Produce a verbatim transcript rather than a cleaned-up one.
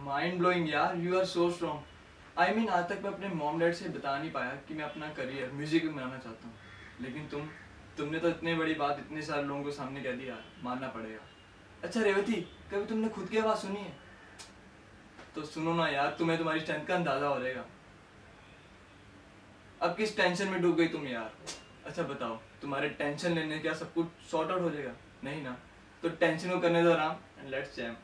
Mind blowing यार, you are so strong. I mean आज तक मैं अपने मॉम डैड से बता नहीं पाया कि मैं अपना करियर म्यूजिक में बनाना चाहता हूँ, लेकिन तुम तुमने तो इतनी बड़ी बात इतने सारे लोगों को सामने कह दिया, मानना पड़ेगा। अच्छा रेवती, कभी तुमने खुद की आवाज़ सुनी है? तो सुनो ना यार, तुम्हें तुम्हारी स्ट्रेंथ का अंदाजा हो जाएगा। अब किस टेंशन में डूब गई तुम यार? अच्छा बताओ, तुम्हारे टेंशन लेने क्या सब कुछ सॉर्ट आउट हो जाएगा? नहीं ना, तो टेंशन को करने दो आराम एंड लेट्स जैम।